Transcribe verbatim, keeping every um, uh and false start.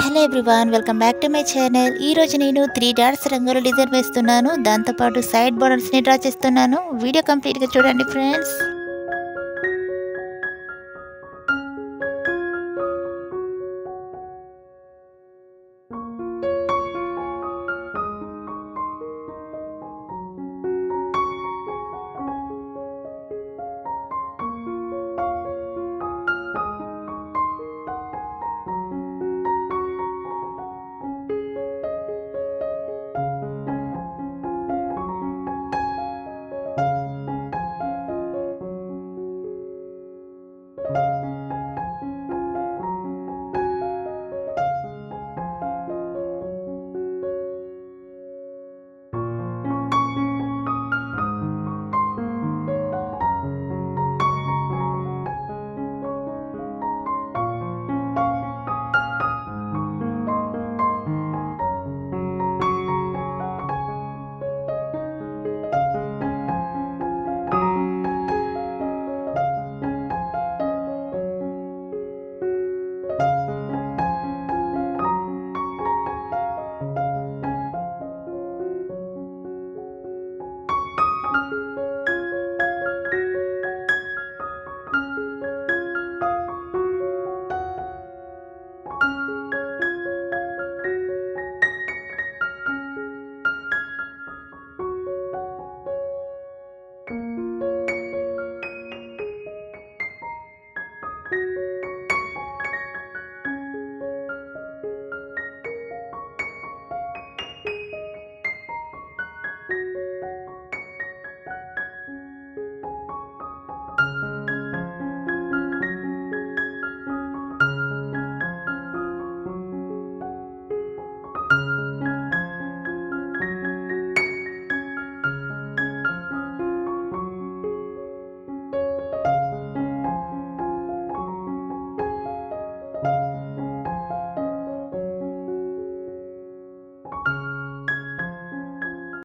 Hello everyone, welcome back to my channel. ఈ రోజు నేను త్రీ డాట్స్ రంగుల డిజైన్ వేస్తున్నాను. దాంతోపాటు సైడ్ బోర్డర్స్ని డ్రా చేస్తున్నాను. వీడియో కంప్లీట్గా చూడండి ఫ్రెండ్స్.